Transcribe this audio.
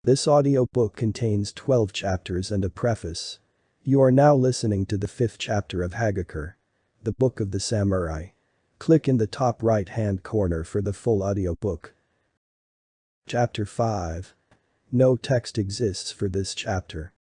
This audiobook contains 12 chapters and a preface. You are now listening to the 5th chapter of Hagakure, the Book of the Samurai. Click in the top right-hand corner for the full audiobook. Chapter 5. No text exists for this chapter.